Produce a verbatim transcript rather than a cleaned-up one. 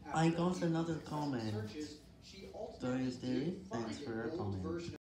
I got another comment. Darius Dairy, thanks for your comment.